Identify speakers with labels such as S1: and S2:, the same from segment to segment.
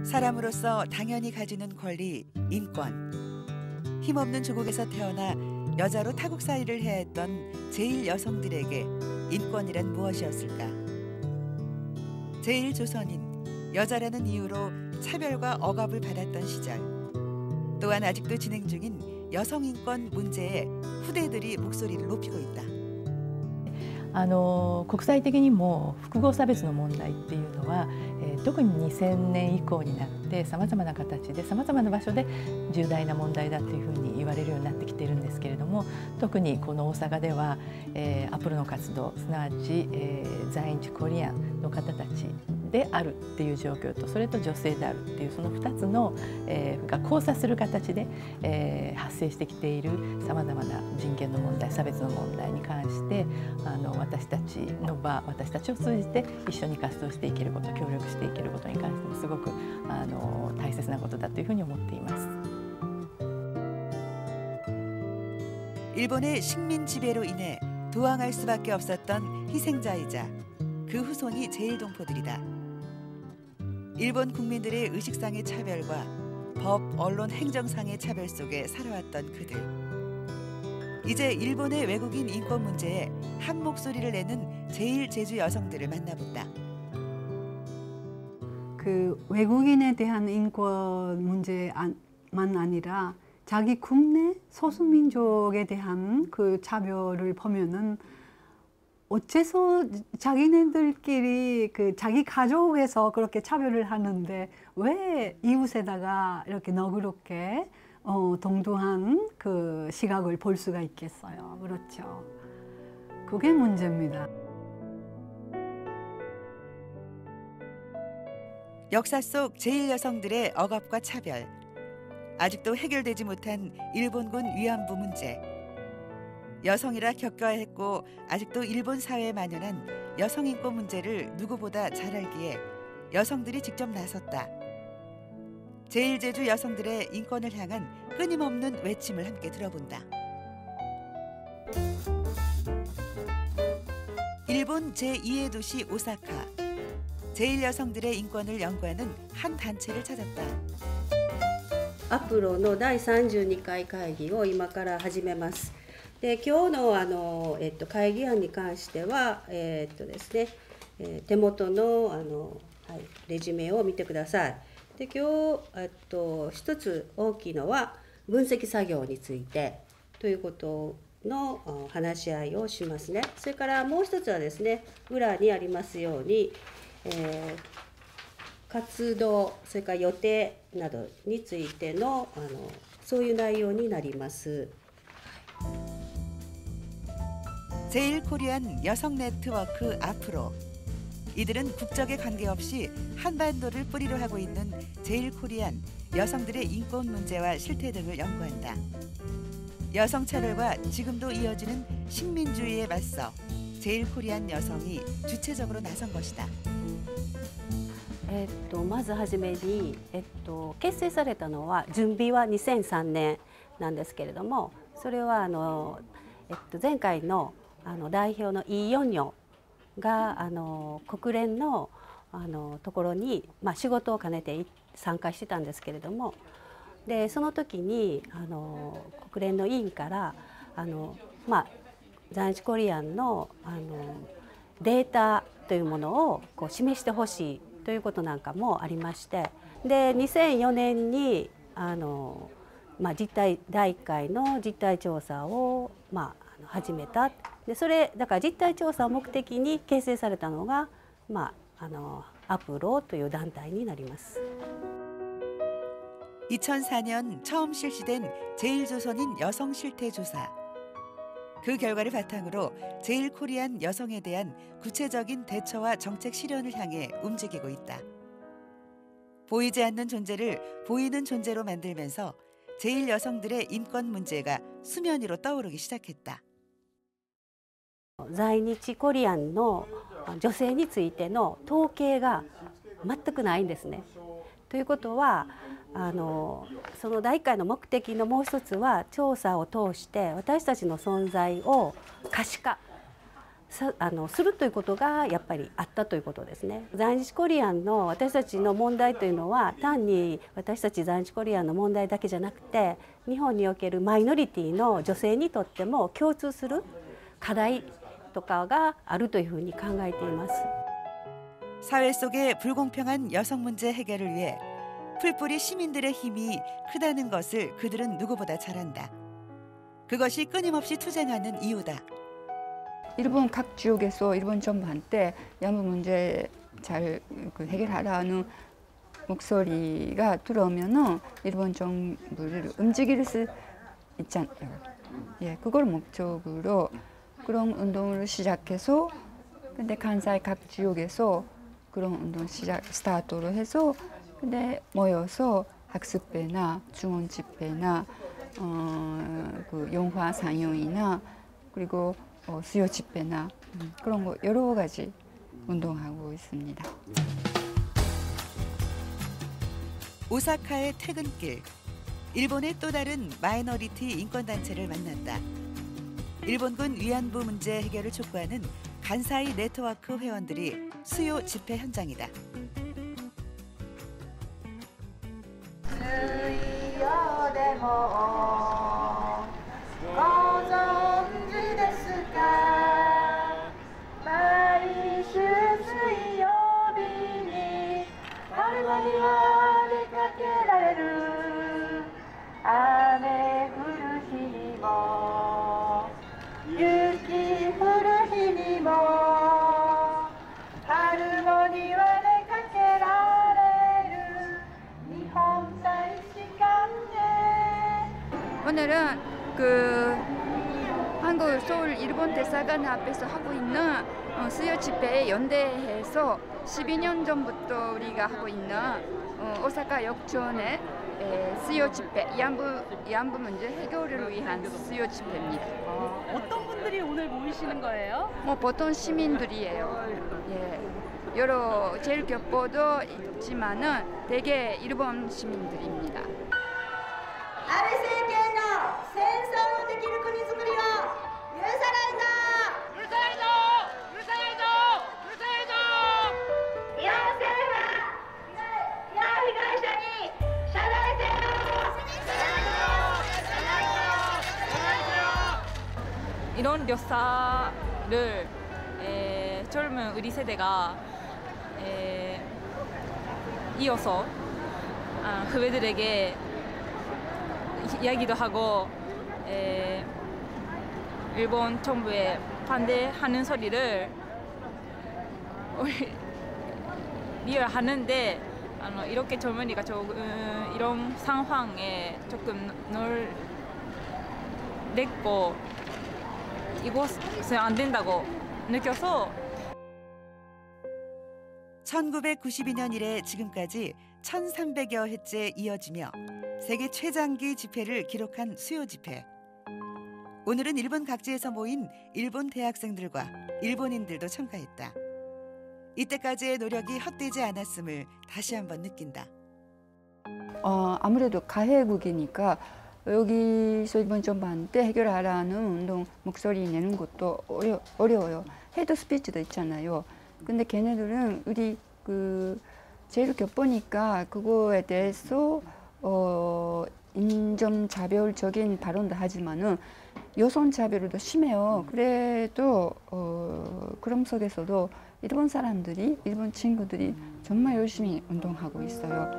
S1: 사람으로서 당연히 가지는 권리, 인권. 힘없는 조국에서 태어나 여자로 타국살이를 해야 했던 제1여성들에게 인권이란 무엇이었을까? 제1조선인 여자라는 이유로 차별과 억압을 받았던 시절. 또한 아직도 진행 중인 여성인권 문제에 후대들이 목소리를 높이고 있다.
S2: 国際的にも複合差別の問題っていうのは、特に2000年以降になってさまざまな形でさまざまな場所で重大な問題だというふうに言われるようになってきているんですけれども、特にこの大阪では、アポロの活動すなわち、在日コリアンの方たちであるっていう状況とそれと女性であるっていうその2つの、が交差する形で、発生してきているさまざまな人権の問題差別の問題に関して私たちの場私たちを通じて一緒に活動していけること協力していけることに関してもすごく大切なことだというふうに思っています。
S1: 일본의 식민 지배로 인해 도항할 수밖에 없었던 희생자이자 그 후손이 제1동포들이다. 일본 국민들의 의식상의 차별과 법, 언론, 행정상의 차별 속에 살아왔던 그들. 이제 일본의 외국인 인권 문제에 한 목소리를 내는 제1제주 여성들을 만나본다.
S3: 그 외국인에 대한 인권 문제만 아니라 자기 국내 소수민족에 대한 그 차별을 보면은 어째서 자기네들끼리 그 자기 가족에서 그렇게 차별을 하는데 왜 이웃에다가 이렇게 너그럽게 동등한 그 시각을 볼 수가 있겠어요. 그렇죠. 그게 문제입니다.
S1: 역사 속 제1여성들의 억압과 차별. 아직도 해결되지 못한 일본군 위안부 문제. 여성이라 겪어야 했고 아직도 일본 사회에 만연한 여성인권 문제를 누구보다 잘 알기에 여성들이 직접 나섰다. 제1제주 여성들의 인권을 향한 끊임없는 외침을 함께 들어본다. 일본 제2의 도시 오사카. 제1여성들의 인권을 연구하는 한 단체를 찾았다.
S4: アプロの第32回会議を今から始めます。で今日の会議案に関しては、ですね、手元のレジュメを見てください。で今日一つ大きいのは分析作業についてということの話し合いをしますね。それからもう一つはですね、裏にありますように、活動それから予定などについてのそういう内容になります。
S1: 제1코리안 여성 네트워크 앞으로. 이들은 국적에 관계없이 한반도를 뿌리로 하고 있는 제1코리안 여성들의 인권 문제와 실태 등을 연구한다. 여성 차별과 지금도 이어지는 식민주의에 맞서 제1코리안 여성이 주체적으로 나선 것이다.
S4: まずはじめに、結成されたのは準備は2003年なんですけれども、それは前回の代表のイ・ヨンニョが国連のところに、仕事を兼ねて参加してたんですけれども、でその時に国連の委員から在日コリアンのデータというものをこう示してほしいということなんかもありまして、で2004年に実態第1回の実態調査を始めた。でそれだから実態調査を目的に形成されたのがアプロという団体になります。
S1: 2004년 처음 실시된 제1조선인 여성 실태 조사. 그 결과를 바탕으로 제1코리안 여성에 대한 구체적인 대처와 정책 실현을 향해 움직이고 있다. 보이지 않는 존재를 보이는 존재로 만들면서 제1여성들의 인권 문제가 수면 위로 떠오르기 시작했다.
S4: 在日コリアンの女性についての統計が全くないんですね。ということはその第1回の目的のもう一つは調査を通して私たちの存在を可視化するということがやっぱりあったということですね。在日コリアンの私たちの問題というのは単に私たち在日コリアンの問題だけじゃなくて、日本におけるマイノリティの女性にとっても共通する課題とかがあるというふうに考えています。
S1: 사회 속의 불공평한 여성 문제 해결을 위해 풀뿌리 시민들의 힘이 크다는 것을 그들은 누구보다 잘 안다. 그것이 끊임없이 투쟁하는 이유다.
S5: 일본 각 지역에서 일본 정부한테 양부 문제 잘 해결하라는 목소리가 들어오면은 일본 정부를 움직일 수 있잖아요. 예, 그걸 목적으로 그런 운동을 시작해서 근데 간사이 각 지역에서 그런 운동 스타트로 해서 근데 모여서 학습회나 중원 집회나 그 영화 상영이나 그리고 수요 집회나 그런 거 여러 가지 운동하고 있습니다.
S1: 오사카의 퇴근길, 일본의 또 다른 마이너리티 인권단체를 만났다. 일본군 위안부 문제 해결을 촉구하는 간사이 네트워크 회원들이 수요 집회 현장이다.
S5: 오늘은 그 한국 서울 일본 대사관 앞에서 하고 있는 수요 집회에 연대해서 12년 전부터 우리가 하고 있는 오사카 역촌의 수요 집회, 위안부 문제 해결을 위한 수요 집회입니다.
S6: 어떤 분들이 오늘 모이시는 거예요?
S5: 뭐 보통 시민들이에요. 예, 여러 제일 격보도 있지만은 대개 일본 시민들입니다.
S7: 安倍政権の戦争のできる国づくりを許さないぞ許さないぞ許さないぞ許さないぞ日本政府は被害者に謝罪せよ
S6: 이런 묘사를 젊은 우리 세대가 이어서 후배들에게 이야기도 하고 일본 정부에 반대하는 소리를 리얼하는데 이렇게 젊은이가 조금 이런 상황에 조금 놀랬고 이것은 안 된다고 느껴서
S1: 1992년 이래 지금까지 1300여 회째 이어지며 세계 최장기 집회를 기록한 수요 집회. 오늘은 일본 각지에서 모인 일본 대학생들과 일본인들도 참가했다. 이때까지의 노력이 헛되지 않았음을 다시 한번 느낀다.
S5: 아무래도 가해국이니까 여기서 이번 정부한테 해결하라는 운동 목소리 내는 것도 어려워요. 헤드 스피치도 있잖아요. 근데 걔네들은 우리 그 제일 겹보니까 그거에 대해서 인종차별적인 발언도 하지만은 여성차별도 심해요. 그래도 그런 속에서도 일본 사람들이, 일본 친구들이 정말 열심히 운동하고 있어요.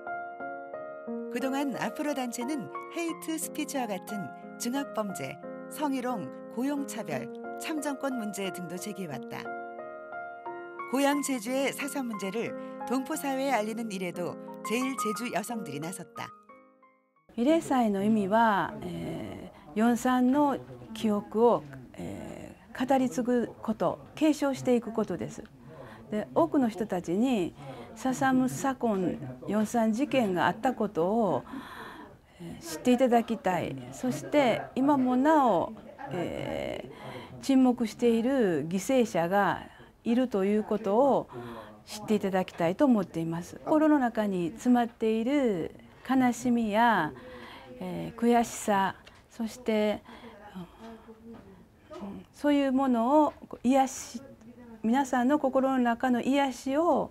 S1: 그동안 아프로 단체는 헤이트 스피치와 같은 증학범죄, 성희롱, 고용차별, 참정권 문제 등도 제기해왔다. 고향 제주의 사선 문제를 동포사회에 알리는 일에도 제일제주 여성들이 나섰다.
S8: 慰霊祭の意味は、四三の記憶を、語り継ぐこと、継承していくことです。で、多くの人たちにササム左近四三事件があったことを、知っていただきたい。そして今もなお、沈黙している犠牲者がいるということを知っていただきたいと思っています。心の中に詰まっている悲しみや、悔しさ、そしてそういうものを癒し、皆さんの心の中の癒しを、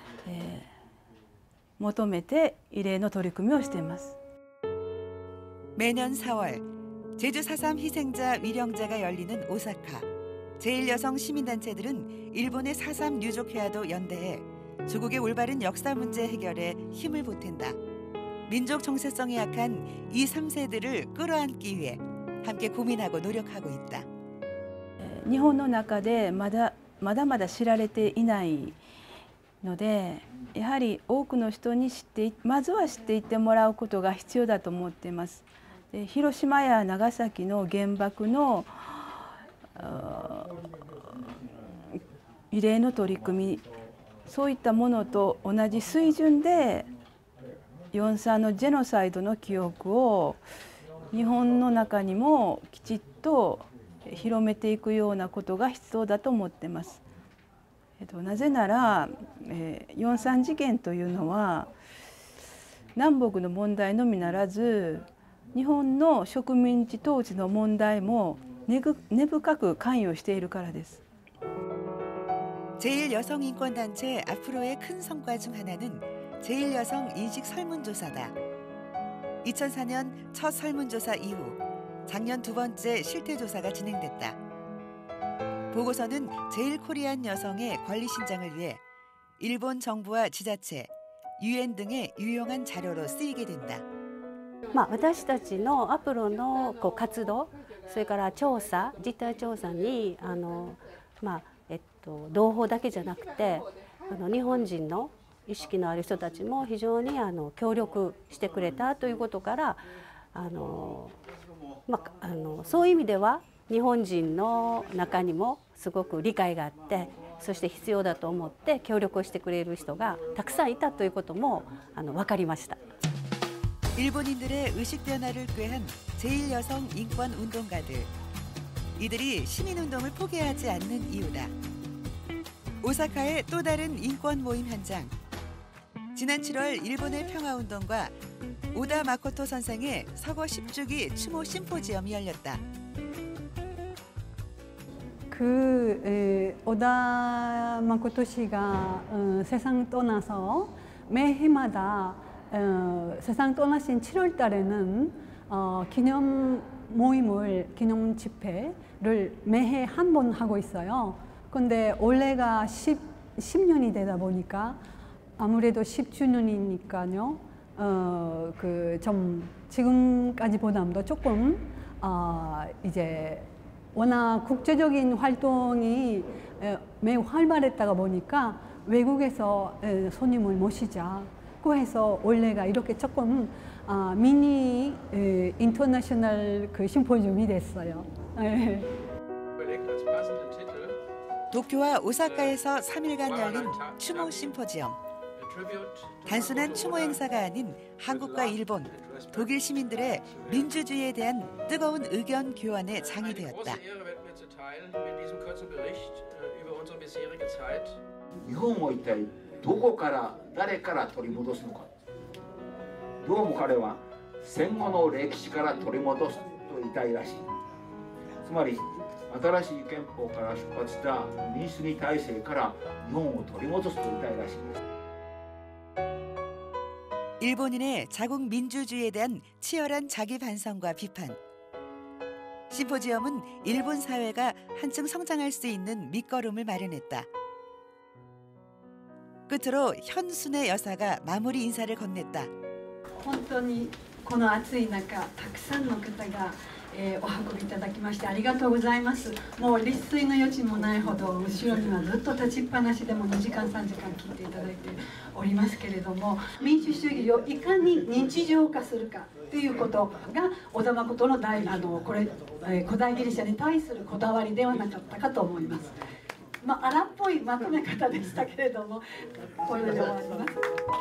S8: 求めて慰霊の取り組みをしています。
S1: 매년 4월 제주 4.3 희생자 위령제가 열리는 오사카. 제1여성 시민단체들은 일본의 4.3 유족회와도 연대해 조국의 올바른 역사 문제 해결에 힘을 보탠다. 민족 정체성이 약한 2, 3세들을 끌어안기 위해 함께 고민하고 노력하고 있다.
S8: 日本の中でまだまだ知られていないので、やはり多くの人にまずは知っていってもらうことが必要だと思っています。で、広島や長崎の原爆の慰霊の取り組み、そういったものと同じ水準で4.3のジェノサイドの記憶を日本の中にもきちっと広めていくようなことが必要だと思っています。なぜなら、4.3事件というのは南北の問題のみならず、日本の植民地統治の問題も根深く関与しているからです。
S1: 제1여성인권단체 앞으로의 큰 성과 중 하나는 제1여성 인식 설문조사다. 2004년 첫 설문조사 이후 작년 두 번째 실태조사가 진행됐다. 보고서는 제1코리안 여성의 권리 신장을 위해 일본 정부와 지자체, 유엔 등의 유용한 자료로 쓰이게 된다.
S4: 私たちのアプロの活動、それから調査、実態調査に同胞だけじゃなくて日本人の意識のある人たちも非常に協力してくれたということからそういう意味では日本人の中にもすごく理解があって、そして必要だと思って協力をしてくれる人がたくさんいたということも分かりました。
S1: 일본인들의 의식 변화를 꾀한 제1여성 인권 운동가들. 이들이 시민운동을 포기하지 않는 이유다. 오사카의 또 다른 인권 모임 현장. 지난 7월 일본의 평화운동과 오다 마코토 선생의 서거 10주기 추모 심포지엄이 열렸다.
S3: 오다 마코토 씨가 세상 떠나서 매해마다 세상 떠나신 7월 달에는 기념 모임을, 기념 집회를 매해 한 번 하고 있어요. 근데 올해가 10년이 되다 보니까 아무래도 10주년이니까요. 좀 지금까지보다도 조금 이제 워낙 국제적인 활동이 매우 활발했다가 보니까 외국에서 손님을 모시자고 해서 올해가 이렇게 조금 미니 인터내셔널 심포지엄이 됐어요.
S1: 도쿄와 오사카에서 3일간 열린 추모 심포지엄. 단순한 추모 행사가 아닌 한국과 일본, 독일 시민들의 민주주의에 대한 뜨거운 의견 교환의 장이 되었다.
S9: 日本を一体どこから誰から取り戻すのか。どうも彼は戦後の歴史から取り戻すと言いたいらしい。つまり新しい憲法から出発した民主主義体制から日本を取り戻すと言いたいらしいんです。
S1: 일본인의 자국 민주주의에 대한 치열한 자기 반성과 비판. 심포지엄은 일본 사회가 한층 성장할 수 있는 밑거름을 마련했다. 끝으로 현순의 여사가 마무리 인사를 건넸다.
S3: 本当にこの暑い中たくさんの方がお運びいただきましてありがとうございます。もう立錐の余地もないほど後ろにはずっと立ちっぱなしでも2時間3時間聞いていただいておりますけれども、民主主義をいかに日常化するかということが小田誠の古代ギリシャに対するこだわりではなかったかと思います。荒っぽいまとめ方でしたけれども、これで終わります。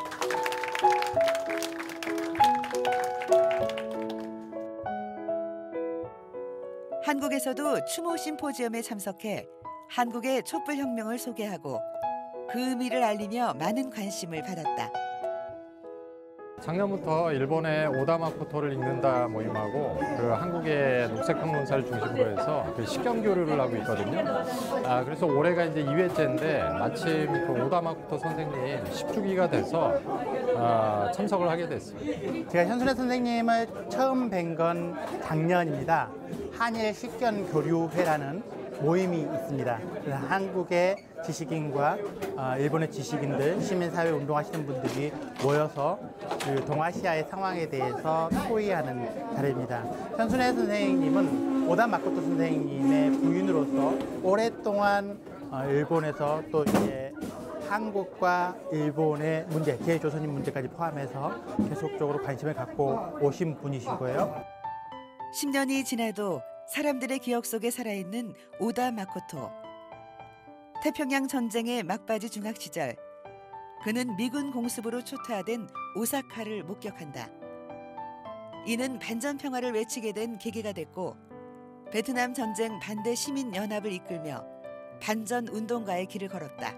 S1: 한국에서도 추모 심포지엄에 참석해 한국의 촛불혁명을 소개하고 그 의미를 알리며 많은 관심을 받았다.
S10: 작년부터 일본의 오다 마코토를 읽는다 모임하고 그 한국의 녹색평론사를 중심으로 해서 그 식견 교류를 하고 있거든요. 그래서 올해가 이제 2회째인데 마침 그 오다 마코토 선생님 10주기가 돼서 참석을 하게 됐습니다.
S11: 제가 현순애 선생님을 처음 뵌 건 작년입니다. 한일 식견 교류회라는 모임이 있습니다. 그래서 한국의 지식인과 일본의 지식인들, 시민사회 운동하시는 분들이 모여서 그 동아시아의 상황에 대해서 토의하는 자리입니다. 현순애 선생님은 오다 마코토 선생님의 부인으로서 오랫동안 일본에서 또 이제 한국과 일본의 문제, 제조선인 문제까지 포함해서 계속적으로 관심을 갖고 오신 분이신 거예요.
S1: 10년이 지나도 사람들의 기억 속에 살아있는 오다 마코토. 태평양 전쟁의 막바지 중학 시절, 그는 미군 공습으로 초토화된 오사카를 목격한다. 이는 반전 평화를 외치게 된 계기가 됐고, 베트남 전쟁 반대 시민 연합을 이끌며 반전 운동가의 길을 걸었다.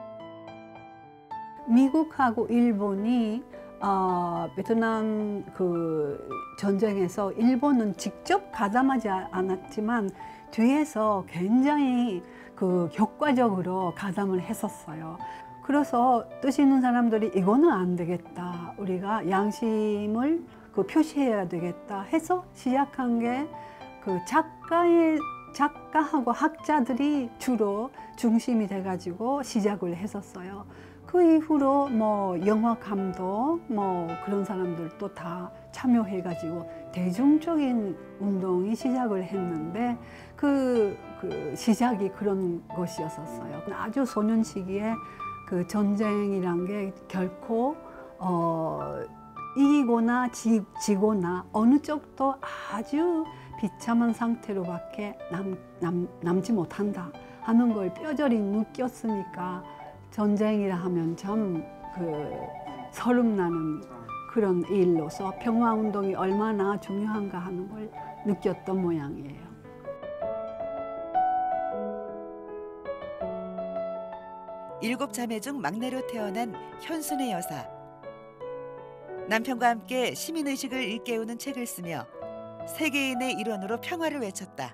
S12: 미국하고 일본이 베트남 그 전쟁에서 일본은 직접 가담하지 않았지만 뒤에서 굉장히 그 효과적으로 가담을 했었어요. 그래서 뜻 있는 사람들이 이거는 안 되겠다. 우리가 양심을 그 표시해야 되겠다 해서 시작한 게 그 작가하고 학자들이 주로 중심이 돼가지고 시작을 했었어요. 그 이후로 뭐 영화 감독 뭐 그런 사람들도 다 참여해가지고 대중적인 운동이 시작을 했는데 그 시작이 그런 것이었었어요. 아주 소년 시기에 그 전쟁이란 게 결코 이기거나 지거나 어느 쪽도 아주 비참한 상태로밖에 남지 못한다 하는 걸 뼈저리 느꼈으니까 전쟁이라 하면 참 서름나는 그런 일로서 평화운동이 얼마나 중요한가 하는 걸 느꼈던 모양이에요.
S1: 일곱 자매 중 막내로 태어난 현순애 여사. 남편과 함께 시민의식을 일깨우는 책을 쓰며 세계인의 일원으로 평화를 외쳤다.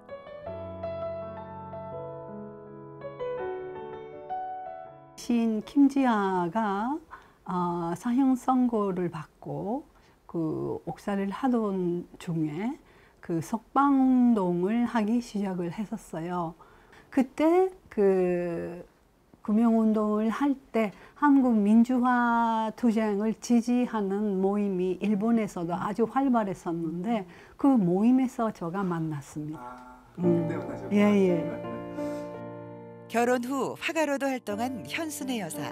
S12: 시인 김지아가 사형 선고를 받고 그 옥살이를 하던 중에 그 석방운동을 하기 시작을 했었어요. 그때 그 금융운동을 할 때 한국 민주화 투쟁을 지지하는 모임이 일본에서도 아주 활발했었는데 그 모임에서 제가 만났습니다. 예.
S1: 결혼 후 화가로도 활동한 현순애 여사.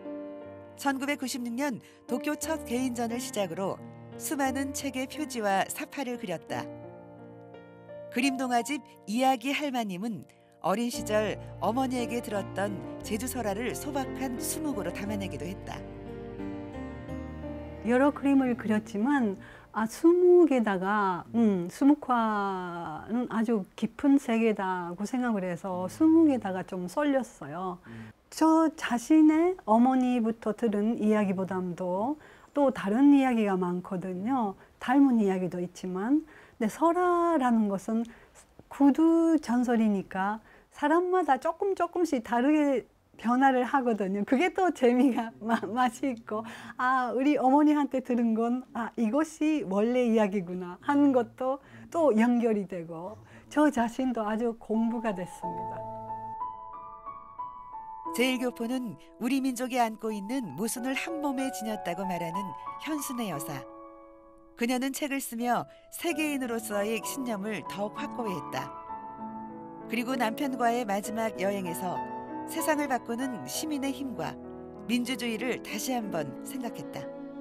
S1: 1996년 도쿄 첫 개인전을 시작으로 수많은 책의 표지와 사파를 그렸다. 그림 동화집 이야기 할마님은 어린 시절 어머니에게 들었던 제주 설화를 소박한 수묵으로 담아내기도 했다.
S12: 여러 그림을 그렸지만 수묵에다가 수묵화는 아주 깊은 세계다고 생각을 해서 수묵에다가 좀 쏠렸어요. 저 자신의 어머니부터 들은 이야기보다도 또 다른 이야기가 많거든요. 닮은 이야기도 있지만 근데 설화라는 것은 구두 전설이니까 사람마다 조금씩 다르게 변화를 하거든요. 그게 또 재미가 맛이 있고 우리 어머니한테 들은 건 이것이 원래 이야기구나 하는 것도 또 연결이 되고 저 자신도 아주 공부가 됐습니다.
S1: 제1교포는 우리 민족이 안고 있는 모순을 한 몸에 지녔다고 말하는 현순애 여사. 그녀는 책을 쓰며 세계인으로서의 신념을 더욱 확고히 했다. 그리고 남편과의 마지막 여행에서 세상을 바꾸는 시민의 힘과 민주주의를 다시 한번 생각했다.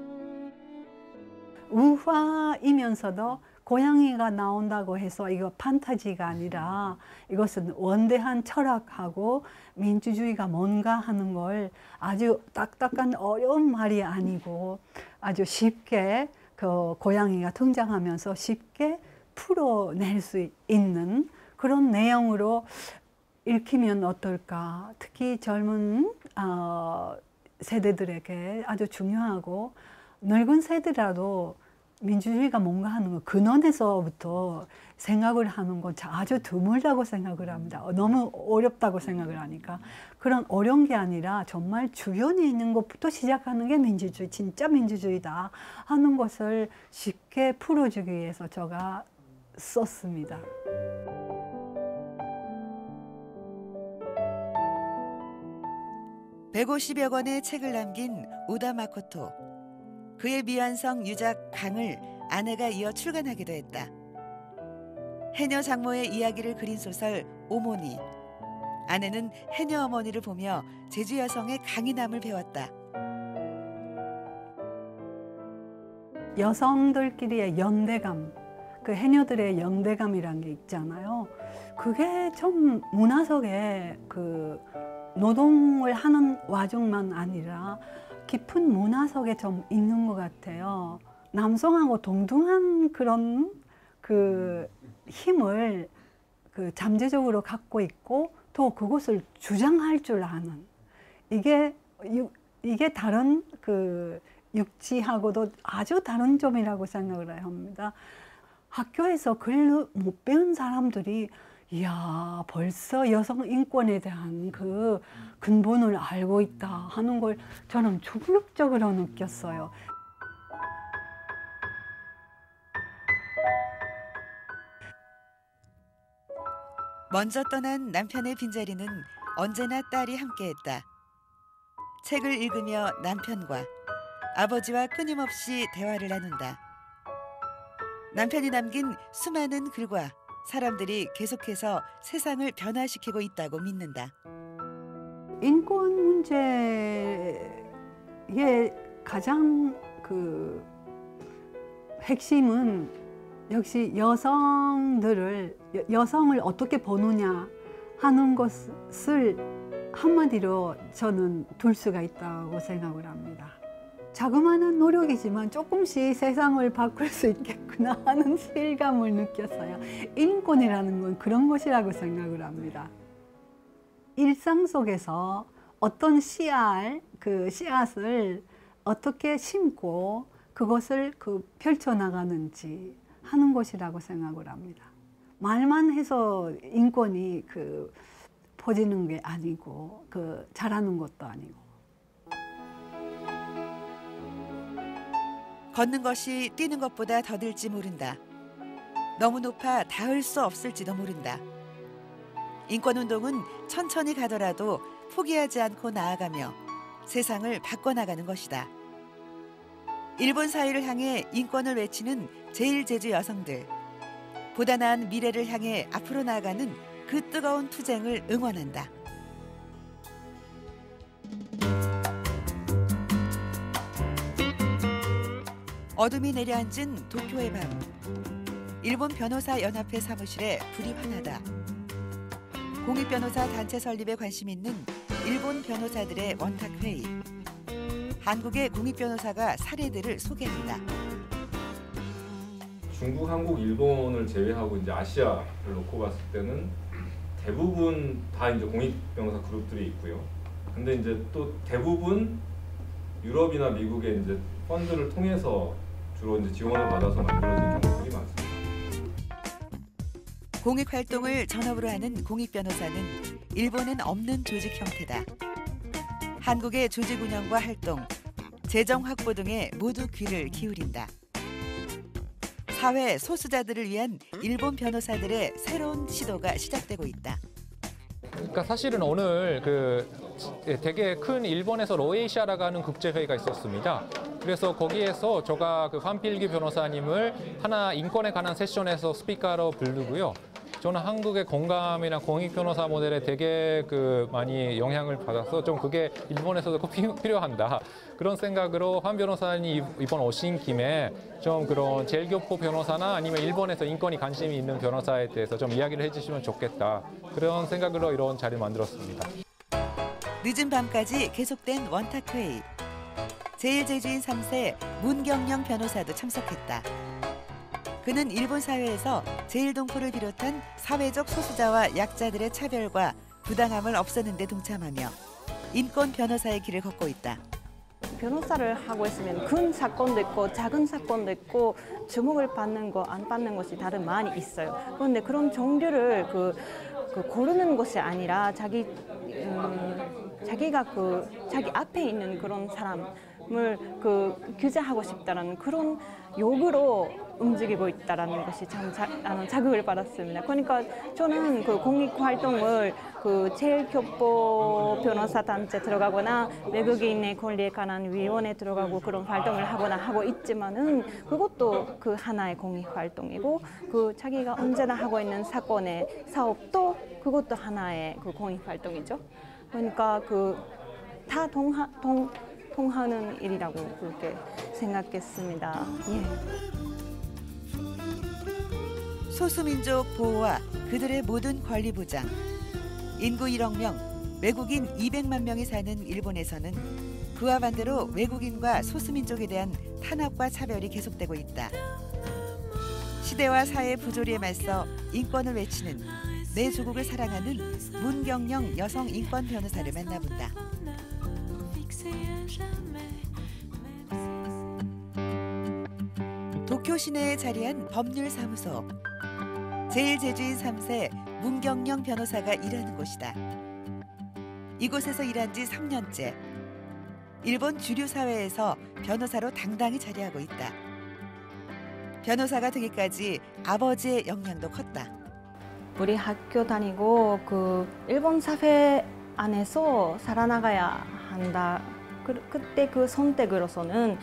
S12: 우화이면서도 고양이가 나온다고 해서 이거 판타지가 아니라 이것은 원대한 철학하고 민주주의가 뭔가 하는 걸 아주 딱딱한 어려운 말이 아니고 아주 쉽게 그 고양이가 등장하면서 쉽게 풀어낼 수 있는 그런 내용으로 읽히면 어떨까. 특히 젊은 세대들에게 아주 중요하고 늙은 세대라도 민주주의가 뭔가 하는 거 근원에서부터 생각을 하는 건 아주 드물다고 생각을 합니다. 너무 어렵다고 생각을 하니까. 그런 어려운 게 아니라 정말 주변에 있는 것부터 시작하는 게 민주주의, 진짜 민주주의다 하는 것을 쉽게 풀어주기 위해서 제가 썼습니다.
S1: (150여 권의) 책을 남긴 오다 마코토. 그의 미완성 유작 강을 아내가 이어 출간하기도 했다. 해녀 장모의 이야기를 그린 소설 오모니. 아내는 해녀 어머니를 보며 제주 여성의 강인함을 배웠다.
S12: 여성들끼리의 연대감, 그 해녀들의 연대감이란 게 있잖아요. 그게 좀 문화 속에 그 노동을 하는 와중만 아니라 깊은 문화 속에 좀 있는 것 같아요. 남성하고 동등한 그런 그 힘을 그 잠재적으로 갖고 있고 또 그것을 주장할 줄 아는 이게 다른 그 육지하고도 아주 다른 점이라고 생각을 합니다. 학교에서 글 못 배운 사람들이 이야 벌써 여성 인권에 대한 그 근본을 알고 있다 하는 걸 저는 충격적으로 느꼈어요.
S1: 먼저 떠난 남편의 빈자리는 언제나 딸이 함께했다. 책을 읽으며 남편과 아버지와 끊임없이 대화를 나눈다. 남편이 남긴 수많은 글과 사람들이 계속해서 세상을 변화시키고 있다고 믿는다.
S12: 인권 문제의 가장 그 핵심은 역시 여성을 어떻게 보느냐 하는 것을 한마디로 저는 둘 수가 있다고 생각을 합니다. 자그마한 노력이지만 조금씩 세상을 바꿀 수 있겠구나 하는 실감을 느꼈어요. 인권이라는 건 그런 것이라고 생각을 합니다. 일상 속에서 어떤 씨앗을 어떻게 심고 그것을 펼쳐나가는지 하는 것이라고 생각을 합니다. 말만 해서 인권이 퍼지는 게 아니고 잘하는 것도 아니고.
S1: 걷는 것이 뛰는 것보다 더딜지 모른다. 너무 높아 닿을 수 없을지도 모른다. 인권운동은 천천히 가더라도 포기하지 않고 나아가며 세상을 바꿔나가는 것이다. 일본 사회를 향해 인권을 외치는 제1제주 여성들. 보다 나은 미래를 향해 앞으로 나아가는 그 뜨거운 투쟁을 응원한다. 어둠이 내려앉은 도쿄의 밤. 일본 변호사 연합회 사무실에 불이 환하다. 공익변호사 단체 설립에 관심 있는 일본 변호사들의 원탁회의. 한국의 공익변호사가 사례들을 소개한다.
S13: 중국, 한국, 일본을 제외하고 이제 아시아를 놓고 봤을 때는 대부분 다 이제 공익변호사 그룹들이 있고요. 근데 이제 또 대부분 유럽이나 미국의 이제 펀드를 통해서 주로 이제 지원을 받아서 만들어진 경우들이 많습니다.
S1: 공익 활동을 전업으로 하는 공익 변호사는 일본엔 없는 조직 형태다. 한국의 조직 운영과 활동, 재정 확보 등에 모두 귀를 기울인다. 사회 소수자들을 위한 일본 변호사들의 새로운 시도가 시작되고 있다.
S14: 그러니까 사실은 오늘 되게 큰 일본에서 로에이시아라고 하는 국제회의가 있었습니다. 그래서 거기에서 제가 환필기 변호사님을 하나 인권에 관한 세션에서 스피커로 부르고요. 저는 한국의 공감이나 공익 변호사 모델에 되게 많이 영향을 받아서 좀 그게 일본에서도 꼭 필요한다. 그런 생각으로 환 변호사님 이번 오신 김에 좀 그런 제일교포 변호사나 아니면 일본에서 인권이 관심이 있는 변호사에 대해서 좀 이야기를 해주시면 좋겠다. 그런 생각으로 이런 자리를 만들었습니다.
S1: 늦은 밤까지 계속된 원탁회의. 제1제주인 3세 문경영 변호사도 참석했다. 그는 일본 사회에서 제1동포를 비롯한 사회적 소수자와 약자들의 차별과 부당함을 없애는 데 동참하며 인권 변호사의 길을 걷고 있다.
S15: 변호사를 하고 있으면 큰 사건도 있고 작은 사건도 있고 주목을 받는 거 안 받는 것이 다들 많이 있어요. 그런데 그런 종류를 고르는 것이 아니라 자기가 자기 앞에 있는 그런 사람을 규제하고 싶다는 그런 욕으로 움직이고 있다는 것이 참 자극을 받았습니다. 그러니까 저는 그 공익 활동을 제일교포 변호사 단체 들어가거나 외국인의 권리에 관한 위원회 들어가고 그런 활동을 하고 있지만은 그것도 그 하나의 공익 활동이고 자기가 언제나 하고 있는 사건의 사업도 그것도 하나의 공익 활동이죠. 그러니까 다 통하는 일이라고 그렇게 생각했습니다. 예.
S1: 소수민족 보호와 그들의 모든 권리 보장. 인구 1억 명, 외국인 200만 명이 사는 일본에서는 그와 반대로 외국인과 소수민족에 대한 탄압과 차별이 계속되고 있다. 시대와 사회 부조리에 맞서 인권을 외치는 내 조국을 사랑하는 문경영 여성 인권 변호사를 만나본다. 도쿄 시내에 자리한 법률사무소. 제일제주인 3세 문경영 변호사가 일하는 곳이다. 이곳에서 일한 지 3년째. 일본 주류 사회에서 변호사로 당당히 자리하고 있다. 변호사가 되기까지 아버지의 영향도 컸다.
S15: 우리 학교 다니고 일본 사회 안에서 살아나가야 한다. 그때 그 선택으로서는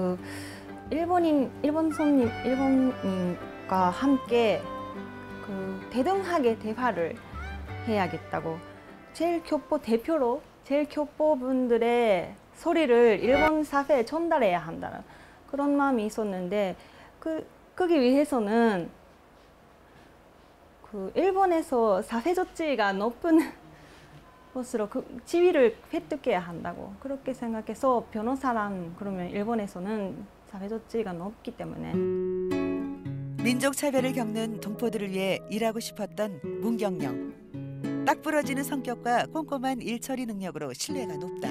S15: 일본인과 함께 대등하게 대화를 해야겠다고 제일교포분들의 소리를 일본 사회에 전달해야 한다는 그런 마음이 있었는데 그러기 위해서는 일본에서 사회조치가 높은 것으로 지위를 획득해야 한다고 그렇게 생각해서 변호사란 그러면 일본에서는 사회조치가 높기 때문에
S1: 민족 차별을 겪는 동포들을 위해 일하고 싶었던 문경영. 딱 부러지는 성격과 꼼꼼한 일처리 능력으로 신뢰가 높다.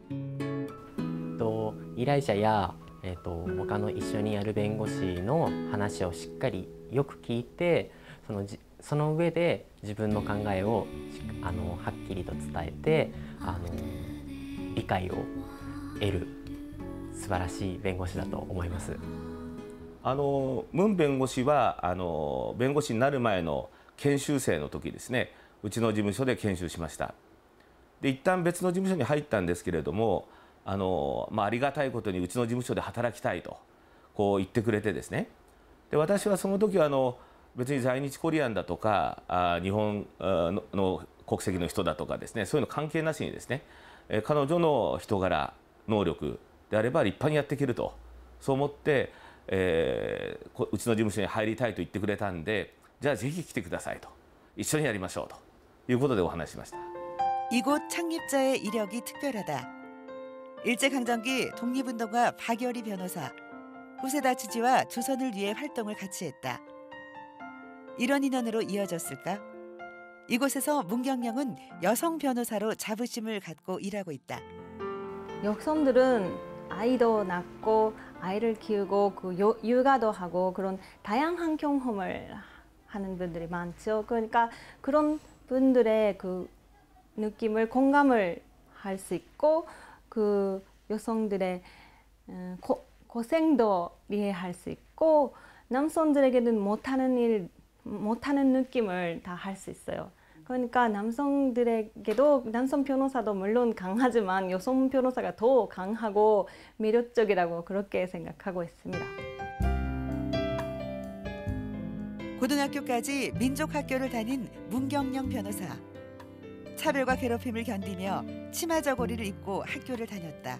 S16: 依頼者や他の一緒にやる弁護士の話をしっかりよく聞いてその上で自分の考えをはっきりと伝えて理解を得る素晴らしい弁護士だと思います。
S17: 文弁護士は弁護士になる前の研修生の時ですね、うちの事務所で研修しました。で一旦別の事務所に入ったんですけれども、ありがたいことにうちの事務所で働きたいとこう言ってくれてですね。で私はその時は別に在日コリアンだとか日本の国籍の人だとかですね、そういうの関係なしにですね、彼女の人柄能力であれば立派にやっていけるとそう思って、うちの事務所に入りたいと言ってくれたんで、じゃあぜひ来てくださいと一緒にやりましょうということでお話しました。
S1: 이곳 창립자의 이력이 특별하다. 일제강점기 독립운동가 박열희 변호사, 후세다 지지와 조선을 위해 활동을 같이 했다. 이런 인연으로 이어졌을까? 이곳에서 문경영은 여성 변호사로 자부심을 갖고 일하고 있다.
S15: 여성들은 아이도 낳고 아이를 키우고 육아도 하고 그런 다양한 경험을 하는 분들이 많죠. 그러니까 그런 분들의 느낌을 공감을 할 수 있고 여성들의 고생도 이해할 수 있고 남성들에게는 못하는 느낌을 다 할 수 있어요. 그러니까 남성들에게도 남성 변호사도 물론 강하지만 여성 변호사가 더 강하고 매력적이라고 그렇게 생각하고 있습니다.
S1: 고등학교까지 민족학교를 다닌 문경영 변호사. 차별과 괴롭힘을 견디며 치마 저고리를 입고 학교를 다녔다.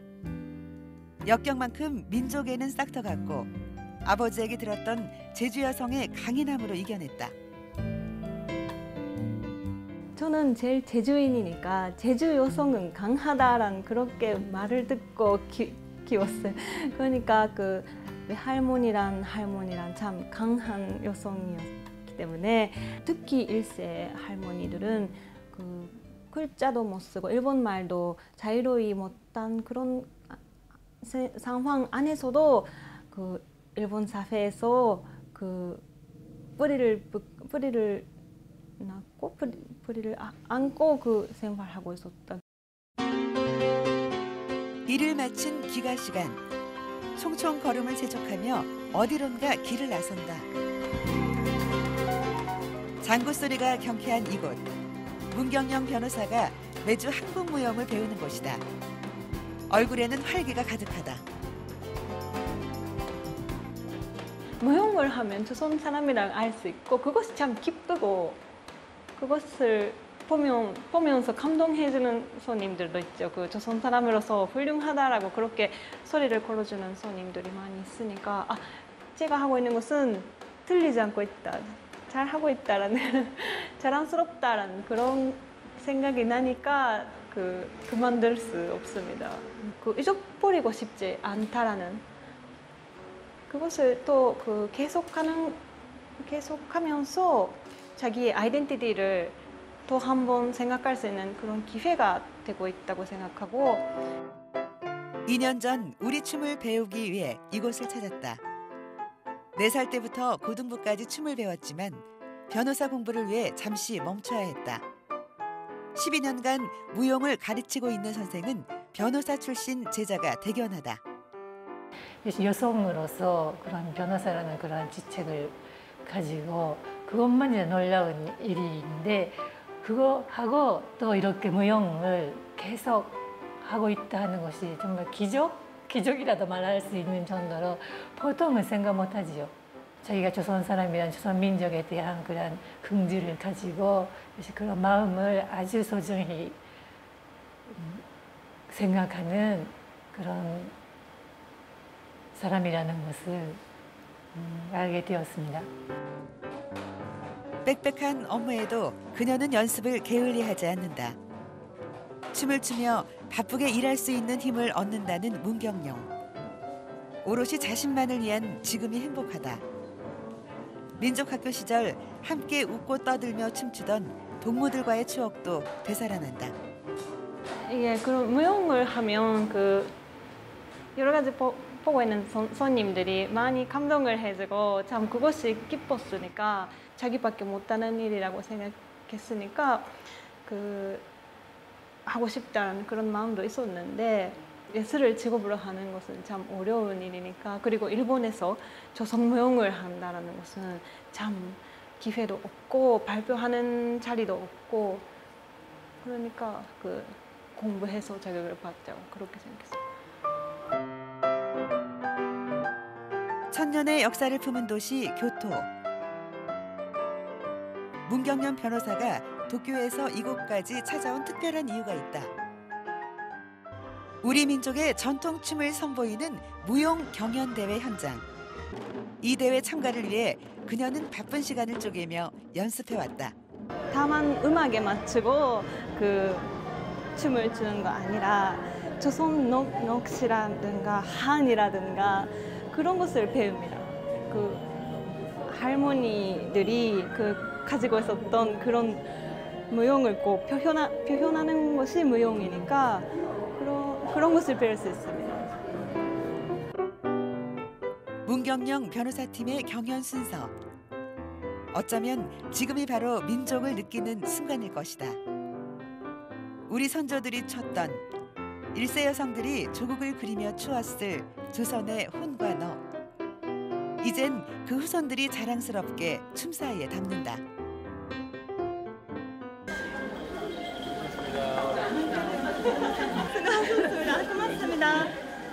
S1: 역경만큼 민족에는 싹터 같고 아버지에게 들었던 제주 여성의 강인함으로 이겨냈다.
S15: 저는 제일 제주인이니까 제주 여성은 강하다라는 그렇게 말을 듣고 키웠어요. 그러니까 할머니란 참 강한 여성이었기 때문에 특히 1세 할머니들은 글자도 못 쓰고 일본 말도 자유로이 못한 그런 상황 안에서도 그 일본 사회에서 그 뿌리를 낳고 뿌리를 안고 그 생활하고 있었다.
S1: 일을 마친 귀가 시간. 총총 걸음을 재촉하며 어디론가 길을 나선다. 장구 소리가 경쾌한 이곳. 문경영 변호사가 매주 한국 무용을 배우는 곳이다. 얼굴에는 활기가 가득하다.
S15: 무용을 하면 조선 사람이랑 알 수 있고 그것이 참 기쁘고 그것을 보면서 감동해주는 손님들도 있죠. 그 조선 사람으로서 훌륭하다라고 그렇게 소리를 걸어주는 손님들이 많이 있으니까 아, 제가 하고 있는 것은 틀리지 않고 있다. 잘하고 있다라는 자랑스럽다라는 그런 생각이 나니까 그만둘 수 없습니다. 그 잊어버리고 싶지 않다라는 그것을 또 계속하면서 자기의 아이덴티티를 또 한 번 생각할 수 있는 그런 기회가 되고 있다고 생각하고
S1: 2년 전 우리 춤을 배우기 위해 이곳을 찾았다. 4살 때부터 고등부까지 춤을 배웠지만 변호사 공부를 위해 잠시 멈춰야 했다. 12년간 무용을 가르치고 있는 선생은 변호사 출신 제자가 대견하다.
S18: 여성으로서 그런 변호사라는 그런 직책을 가지고 그것만 이제 놀라운 일인데 그거 하고 또 이렇게 무용을 계속 하고 있다는 것이 정말 기적이라도 말할 수 있는 정도로 보통은 생각 못하지요. 자기가 조선 사람이란 조선 민족에 대한 그런 긍지를 가지고 그런 마음을 아주 소중히 생각하는 그런 사람이라는 것을 알게 되었습니다.
S1: 빽빽한 업무에도 그녀는 연습을 게을리하지 않는다. 춤을 추며 바쁘게 일할 수 있는 힘을 얻는다는 문경영. 오롯이 자신만을 위한 지금이 행복하다. 민족학교 시절 함께 웃고 떠들며 춤추던 동무들과의 추억도 되살아난다.
S15: 이게 그런 무용을 하면 여러 가지 보고 있는 손님들이 많이 감동을 해주고 참 그것이 기뻤으니까 자기밖에 못하는 일이라고 생각했으니까 하고 싶다는 그런 마음도 있었는데 예술을 직업으로 하는 것은 참 어려운 일이니까 그리고 일본에서 조선 무용을 한다는 것은 참 기회도 없고 발표하는 자리도 없고 그러니까 공부해서 자격을 받자고 그렇게 생각했어요.
S1: 천년의 역사를 품은 도시 교토. 문경영 변호사가 도쿄에서 이곳까지 찾아온 특별한 이유가 있다. 우리 민족의 전통 춤을 선보이는 무용 경연대회 현장. 이 대회 참가를 위해 그녀는 바쁜 시간을 쪼개며 연습해왔다.
S15: 다만 음악에 맞추고 춤을 추는 거 아니라 조선 넋이라든가 한이라든가 그런 것을 배웁니다. 할머니들이 가지고 있었던 그런 무용을 꼭 표현하는 것이 무용이니까 그런 것을 배울 수 있습니다.
S1: 문경영 변호사팀의 경연 순서. 어쩌면 지금이 바로 민족을 느끼는 순간일 것이다. 우리 선조들이 췄던 1세 여성들이 조국을 그리며 추었을 조선의 혼과 너. 이젠 그 후손들이 자랑스럽게 춤 사이에 담는다.
S15: 수고하셨습니다. 고맙습니다.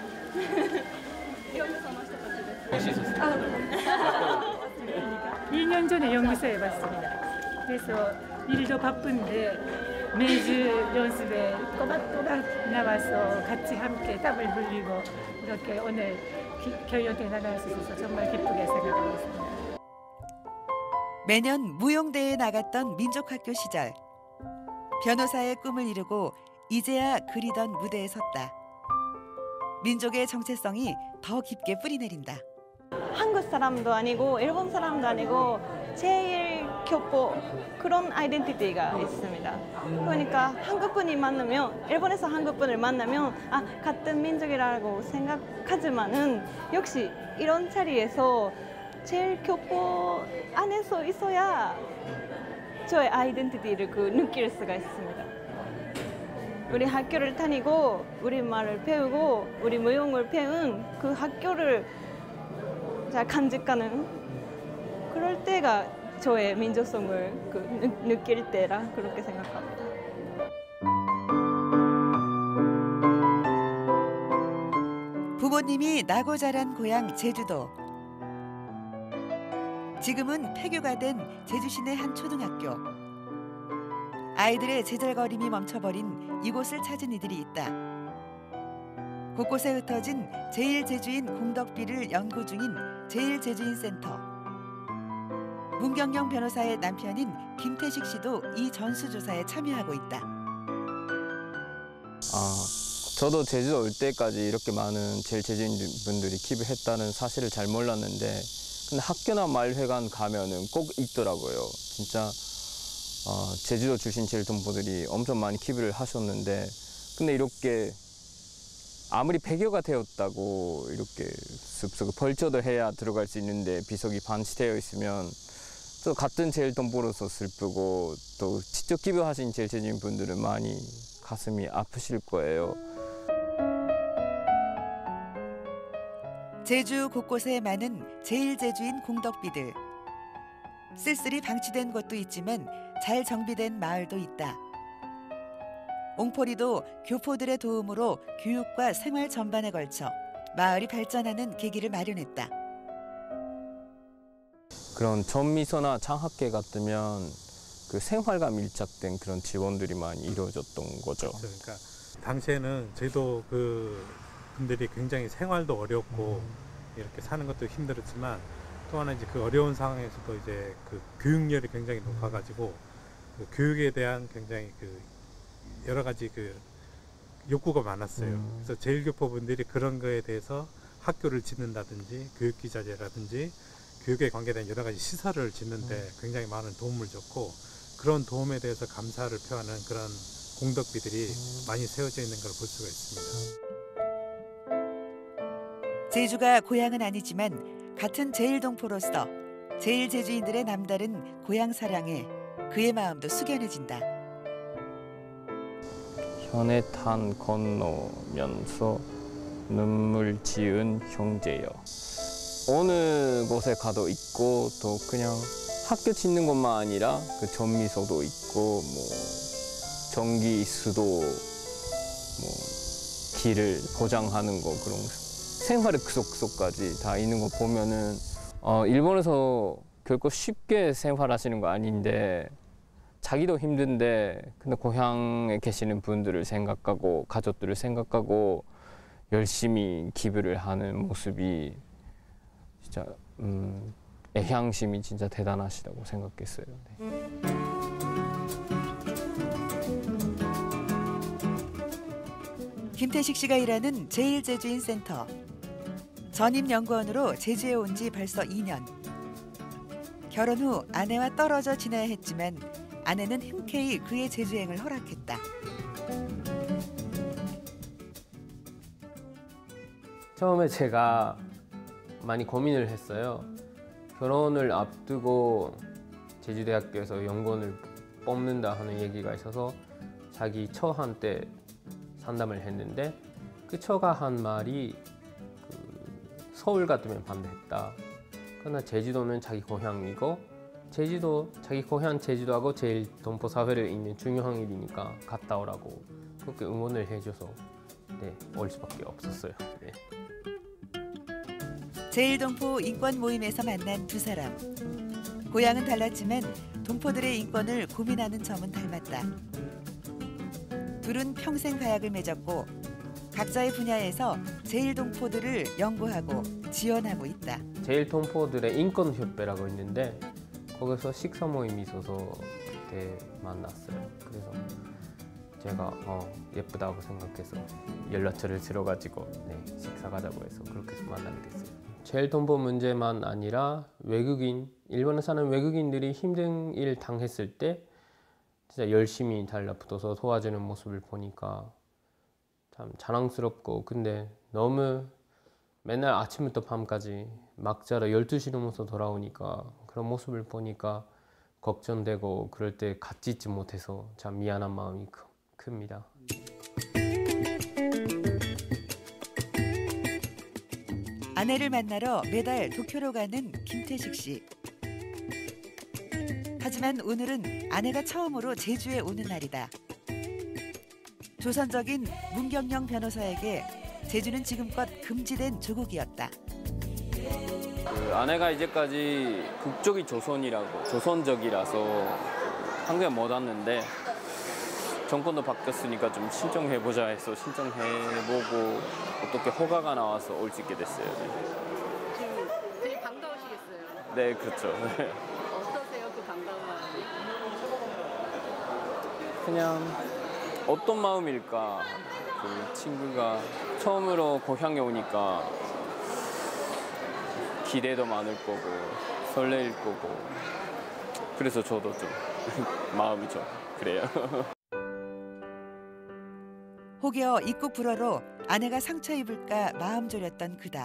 S18: 2년 전에 연구소에 왔습니다. 그래서 일도 바쁜데 매주 연습에 꼬박꼬박 나와서 같이 함께 땀을 흘리고 이렇게 오늘 교육에 나갈 수 있어서 정말 기쁘게 생각하고 있습니다.
S1: 매년 무용대회에 나갔던 민족학교 시절. 변호사의 꿈을 이루고 이제야 그리던 무대에 섰다. 민족의 정체성이 더 깊게 뿌리내린다.
S15: 한국 사람도 아니고 일본 사람도 아니고 제일 교포 그런 아이덴티티가 있습니다. 그러니까 한국분이 만나면 일본에서 한국분을 만나면 아 같은 민족이라고 생각하지만은 역시 이런 자리에서 제일 교포 안에서 있어야 저의 아이덴티티를 느낄 수가 있습니다. 우리 학교를 다니고 우리말을 배우고 우리 무용을 배운 그 학교를 잘 간직하는 그럴 때가 저의 민족성을 느낄 때라 그렇게 생각합니다.
S1: 부모님이 나고 자란 고향 제주도. 지금은 폐교가 된 제주시내 한 초등학교. 아이들의 제잘거림이 멈춰버린 이곳을 찾은 이들이 있다. 곳곳에 흩어진 제1제주인 공덕비를 연구 중인 제1제주인 센터. 문경영 변호사의 남편인 김태식 씨도 이 전수조사에 참여하고 있다.
S19: 저도 제주도 올 때까지 이렇게 많은 제1제주인 분들이 기부했다는 사실을 잘 몰랐는데 근데 학교나 마을회관 가면은 꼭 있더라고요. 진짜 제주도 출신 제1동포들이 엄청 많이 기부를 하셨는데 근데 이렇게 아무리 폐교가 되었다고 이렇게 숲속에 벌초도 해야 들어갈 수 있는데 비석이 반치되어 있으면 또 같은 제1동포로서 슬프고 또 직접 기부하신 제1제주인 분들은 많이 가슴이 아프실 거예요.
S1: 제주 곳곳에 많은 제1제주인 공덕비들. 쓸쓸히 방치된 곳도 있지만 잘 정비된 마을도 있다. 옹포리도 교포들의 도움으로 교육과 생활 전반에 걸쳐 마을이 발전하는 계기를 마련했다.
S19: 그런 전미소나 장학회 같으면 그 생활과 밀착된 그런 지원들이 많이 이루어졌던 거죠.
S11: 그러니까 당시에는 저희도 그 분들이 굉장히 생활도 어렵고 이렇게 사는 것도 힘들었지만 또 하나 이제 그 어려운 상황에서도 이제 그 교육열이 굉장히 높아가지고 그 교육에 대한 굉장히 그 여러 가지 그 욕구가 많았어요. 그래서 제1교포분들이 그런 거에 대해서 학교를 짓는다든지 교육기자재라든지 교육에 관계된 여러 가지 시설을 짓는데 굉장히 많은 도움을 줬고 그런 도움에 대해서 감사를 표하는 그런 공덕비들이 많이 세워져 있는 걸 볼 수가 있습니다.
S1: 제주가 고향은 아니지만 같은 제1동포로서 제1제주인들의 남다른 고향 사랑에 그의 마음도 숙연해진다.
S19: 현해탄 건너면서 눈물 지은 형제여. 어느 곳에 가도 있고 또 그냥 학교 짓는 것만 아니라 그 전미소도 있고 뭐 전기 수도 뭐 길을 보장하는 거 그런 생활의 구석구석까지 다 있는 거 보면은 일본에서 결코 쉽게 생활하시는 거 아닌데 자기도 힘든데 근데 고향에 계시는 분들을 생각하고 가족들을 생각하고 열심히 기부를 하는 모습이 진짜 애향심이 진짜 대단하시다고 생각했어요. 네.
S1: 김태식 씨가 일하는 제1제주인 센터. 전임연구원으로 제주에 온 지 벌써 2년. 결혼 후 아내와 떨어져 지내야 했지만 아내는 흔쾌히 그의 제주행을 허락했다.
S19: 처음에 제가 많이 고민을 했어요. 결혼을 앞두고 제주대학교에서 연구원을 뽑는다 하는 얘기가 있어서 자기 처한테 상담을 했는데 그 처가 한 말이 서울 같으면 반대했다. 그러나 제주도는 자기 고향이고 제주도 자기 고향 제주도하고 제일 동포 사회를 잇는 중요한 일이니까 갔다 오라고 그렇게 응원을 해줘서 네, 올 수밖에 없었어요. 네.
S1: 제1동포 인권 모임에서 만난 두 사람. 고향은 달랐지만 동포들의 인권을 고민하는 점은 닮았다. 둘은 평생 가약을 맺었고 각자의 분야에서 제1동포들을 연구하고 지원하고 있다.
S19: 제1동포들의 인권협회라고 있는데 거기서 식사 모임이 있어서 그때 만났어요. 그래서 제가 예쁘다고 생각해서 연락처를 들어가지고 네, 식사 가자고 해서 그렇게 해서 만나게 됐어요. 제일동포 문제만 아니라 외국인, 일본에 사는 외국인들이 힘든 일 당했을 때 진짜 열심히 달라붙어서 도와주는 모습을 보니까 참 자랑스럽고, 근데 너무 맨날 아침부터 밤까지 막 자러 12시 넘어서 돌아오니까 그런 모습을 보니까 걱정되고, 그럴 때 같이 있지 못해서 참 미안한 마음이 큽니다.
S1: 아내를 만나러 매달 도쿄로 가는 김태식 씨. 하지만 오늘은 아내가 처음으로 제주에 오는 날이다. 조선적인 문경영 변호사에게 제주는 지금껏 금지된 조국이었다.
S20: 그 아내가 이제까지 국적이 조선적이라서 한국에 못 왔는데 정권도 바뀌었으니까 좀 신청해보자 해서 신청해보고 어떻게 허가가 나와서 올 수 있게 됐어요.
S21: 지금 되게 반가우시겠어요?
S20: 네, 그렇죠.
S21: 어떠세요, 그 반가운 마음이?
S20: 그냥 어떤 마음일까. 그 친구가 처음으로 고향에 오니까 기대도 많을 거고 설레일 거고, 그래서 저도 좀 마음이 좀 그래요.
S1: 혹여 입국 불허로 아내가 상처 입을까 마음 졸였던 그다.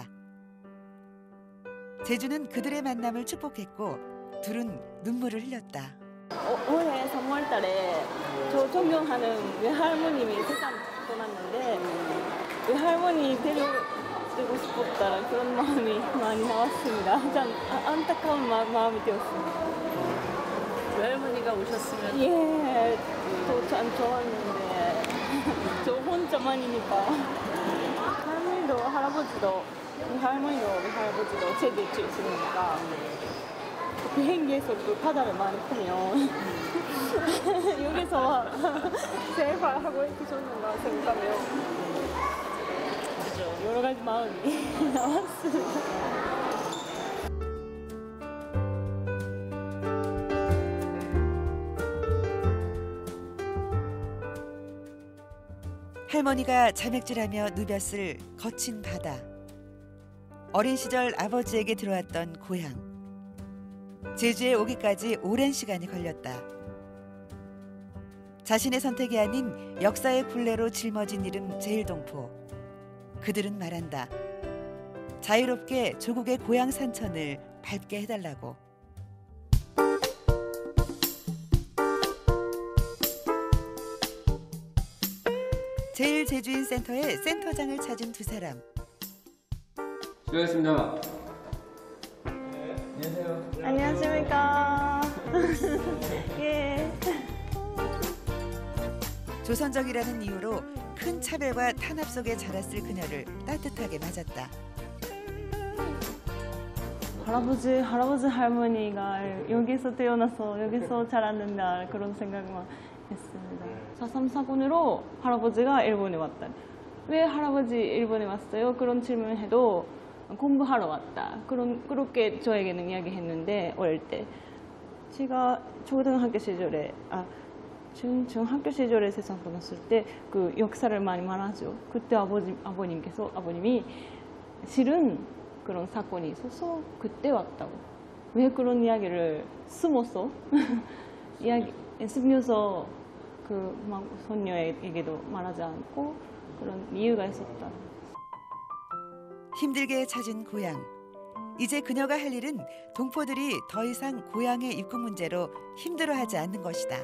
S1: 제주는 그들의 만남을 축복했고 둘은 눈물을 흘렸다.
S22: 올해 3월 달에 저 존경하는 외할머님이 세상 떠났는데 외할머니 데려주고 싶었다는 그런 마음이 많이 나왔습니다. 참 안타까운 마음이 되었습니다.
S21: 외할머니가 오셨으면
S22: 예, 저 참 좋았는데 저 혼자만이니까 할머니도 할아버지도 할머니도 할아버지도 제주에 있으니까 비행기에서 그 바다를 많이 보면 여기서 제발 하고 있으셨는가 생각하면 여러 가지 마음이 나왔습니다.
S1: 할머니가 자맥질하며 누볐을 거친 바다. 어린 시절 아버지에게 들어왔던 고향. 제주에 오기까지 오랜 시간이 걸렸다. 자신의 선택이 아닌 역사의 굴레로 짊어진 이름 제일동포. 그들은 말한다. 자유롭게 조국의 고향 산천을 밟게 해달라고. 제일 제주인 센터의 센터장을 찾은 두 사람.
S19: 수고하셨습니다.
S22: 안녕하세요. 안녕하십니까. 예.
S1: 조선적이라는 이유로 큰 차별과 탄압 속에 자랐을 그녀를 따뜻하게 맞았다.
S22: 할아버지 할머니가 여기서 태어나서 여기서 자랐는다 그런 생각만 했습니다. 4.3 사건으로 할아버지가 일본에 왔다. 왜 할아버지 일본에 왔어요? 그런 질문해도 공부하러 왔다. 그렇게 저에게는 이야기했는데 어릴 때 제가 초등학교 시절에 중학교 시절에 세상 떠났을 때 그 역사를 많이 말하죠. 그때 아버님이 실은 그런 사건이 있어서 그때 왔다고. 왜 그런 이야기를 숨어서 숨겨서 그 손녀에게도 말하지 않고 그런 이유가 있었다.
S1: 힘들게 찾은 고향. 이제 그녀가 할 일은 동포들이 더 이상 고향의 입국 문제로 힘들어하지 않는 것이다.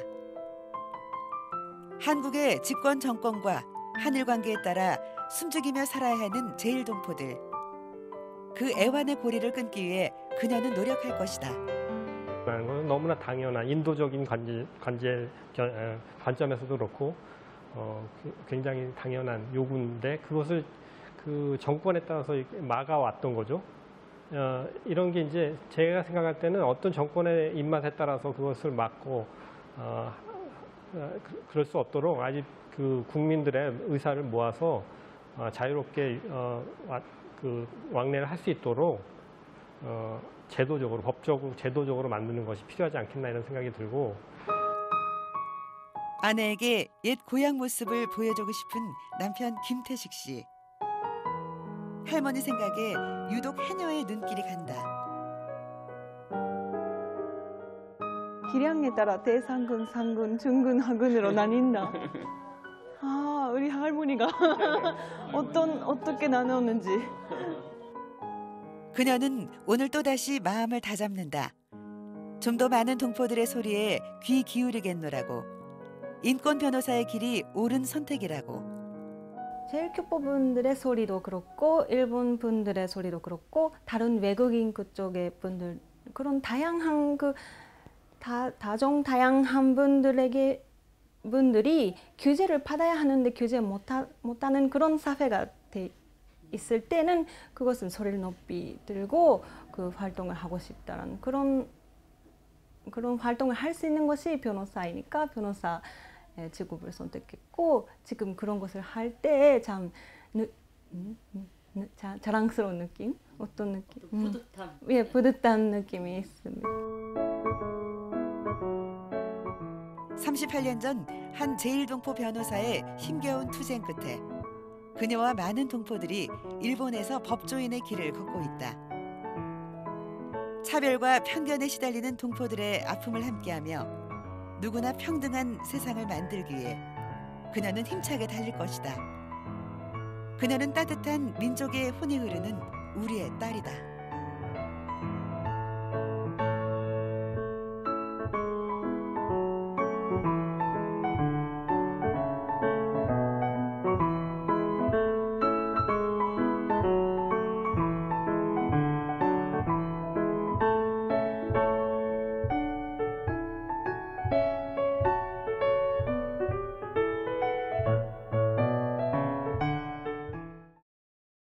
S1: 한국의 집권 정권과 한일 관계에 따라 숨죽이며 살아야 하는 제일동포들. 그 애환의 고리를 끊기 위해 그녀는 노력할 것이다.
S23: 라는 건 너무나 당연한 인도적인 관점에서도 그렇고 굉장히 당연한 요구인데 그것을 그 정권에 따라서 막아왔던 거죠. 이런 게 이제 제가 생각할 때는 어떤 정권의 입맛에 따라서 그것을 막고 그럴 수 없도록 아직 그 국민들의 의사를 모아서 자유롭게 그 왕래를 할 수 있도록 제도적으로 법적으로 제도적으로 만드는 것이 필요하지 않겠나 이런 생각이 들고
S1: 아내에게 옛 고향 모습을 보여주고 싶은 남편 김태식 씨. 할머니 생각에 유독 해녀의 눈길이 간다.
S22: 기량에 따라 대상군, 상군, 중군, 하군으로 나뉜다. 아, 우리 할머니가 어떻게 나누었는지.
S1: 그녀는 오늘 또다시 마음을 다잡는다. 좀 더 많은 동포들의 소리에 귀 기울이겠노라고. 인권 변호사의 길이 옳은 선택이라고.
S15: 제일교포분들의 소리도 그렇고 일본 분들의 소리도 그렇고 다른 외국인 그쪽의 분들 그런 다양한 다종 다양한 분들이 규제를 받아야 하는데 규제 못하는 그런 사회가 돼 있을 때는 그것은 소리를 높이 들고 그 활동을 하고 싶다는 그런 활동을 할 수 있는 것이 변호사이니까 변호사 직업을 선택했고 지금 그런 것을 할 때 참 자랑스러운 느낌? 어떤 느낌?
S21: 뿌듯함.
S15: 예, 뿌듯한 느낌이 있습니다.
S1: 38년 전 한 제1동포 변호사의 힘겨운 투쟁 끝에 그녀와 많은 동포들이 일본에서 법조인의 길을 걷고 있다. 차별과 편견에 시달리는 동포들의 아픔을 함께하며 누구나 평등한 세상을 만들기 위해 그녀는 힘차게 달릴 것이다. 그녀는 따뜻한 민족의 혼이 흐르는 우리의 딸이다.